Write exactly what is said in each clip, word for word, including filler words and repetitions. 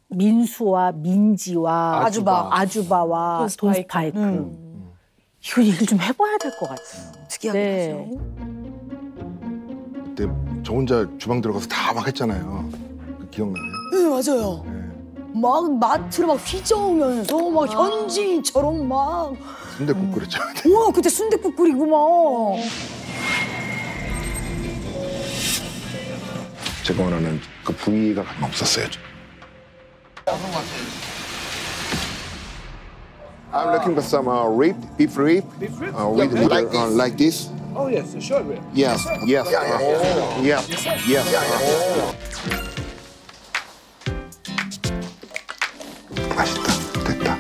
민수와 민지와 아주바, 아주바와 돈스파이크. 음. 이거 얘기를 좀 해봐야 될 것 같아요. 특이하긴 네. 하죠. 그때 저 혼자 주방 들어가서 다 막 했잖아요. 그 기억나요? 네, 맞아요. 네. 막 마트를 막 휘저으면서 막 아. 현지인처럼 막. 순댓국 끓였죠. 우와, 그때 순댓국 끓이고 막. 제가 원하는 그 부위가 없었어요. I'm looking for some uh, rib, beef rib, Beef rib? uh, with, Yeah, with, like uh, like this. Oh yes, a short rib. Yes, yes, uh, yes, yes. 맛있다, 됐다.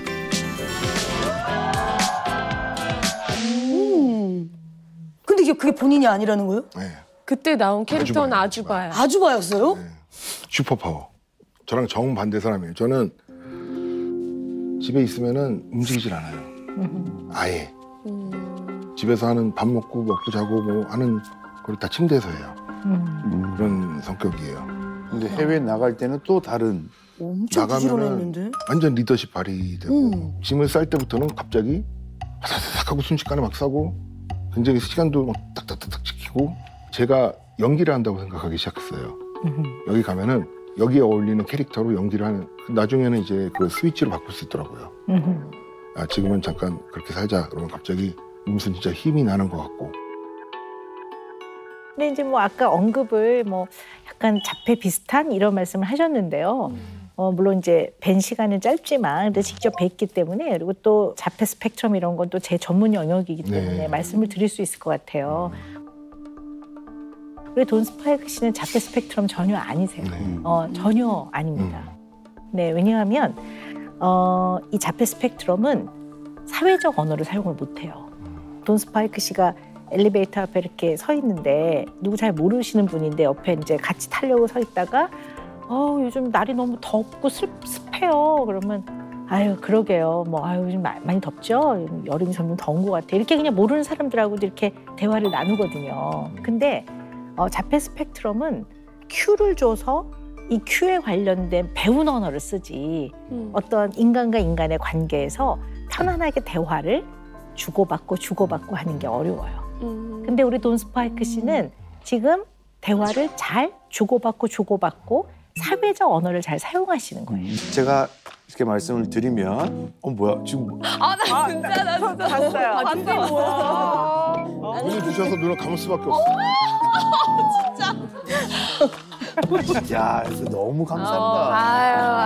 음. 근데 이게 그게 본인이 아니라는 거예요? 네. 그때 나온 캐릭터는 아주바예요. 아주바야. 아주바였어요? 네. 슈퍼파워. 저랑 정반대 사람이에요. 저는 집에 있으면은 움직이질 않아요. 아예. 음. 집에서 하는 밥 먹고 먹고 자고 뭐 하는 걸 다 침대에서 해요. 음. 그런 성격이에요. 근데 해외 나갈 때는 또 다른. 엄청 부지런했는데. 완전 리더십 발휘되고 음. 짐을 쌀 때부터는 갑자기 사삭 하고 순식간에 막 싸고 굉장히 시간도 막 딱딱딱딱 지키고 제가 연기를 한다고 생각하기 시작했어요. 여기 가면은 여기에 어울리는 캐릭터로 연기를 하는 나중에는 이제 그 스위치로 바꿀 수 있더라고요. 아, 지금은 잠깐 그렇게 살자 그러면 갑자기 무슨 진짜 힘이 나는 것 같고. 근데 이제 뭐 아까 언급을 뭐 약간 자폐 비슷한 이런 말씀을 하셨는데요. 어, 물론 이제 뵌 시간은 짧지만 근데 직접 뵀기 때문에 그리고 또 자폐 스펙트럼 이런 건 또 제 전문 영역이기 때문에 네. 말씀을 드릴 수 있을 것 같아요. 우리 돈스파이크 씨는 자폐 스펙트럼 전혀 아니세요. 네. 어, 전혀 아닙니다. 네, 왜냐하면 어, 이 자폐 스펙트럼은 사회적 언어를 사용을 못해요. 돈스파이크 씨가 엘리베이터 앞에 이렇게 서 있는데 누구 잘 모르시는 분인데 옆에 이제 같이 타려고 서 있다가 어, 요즘 날이 너무 덥고 습, 습해요. 그러면 아유 그러게요. 뭐 아유 요즘 마, 많이 덥죠. 여름이 점점 더운 것 같아. 이렇게 그냥 모르는 사람들하고도 이렇게 대화를 나누거든요. 근데 어, 자폐 스펙트럼은 큐를 줘서 이 큐에 관련된 배운 언어를 쓰지 음. 어떤 인간과 인간의 관계에서 편안하게 대화를 주고받고 주고받고 하는 게 어려워요. 음. 근데 우리 돈스파이크 씨는 지금 대화를 잘 주고받고 주고받고 사회적 언어를 잘 사용하시는 거예요. 제가 이렇게 말씀을 드리면 어 뭐야 지금 아, 나 진짜, 나 진짜. 봤어요. 아, 그게 뭐야. 눈이 부셔서 눈을 감을 수밖에 없어. 야 그래서 너무 어, 감사합니다. 아유,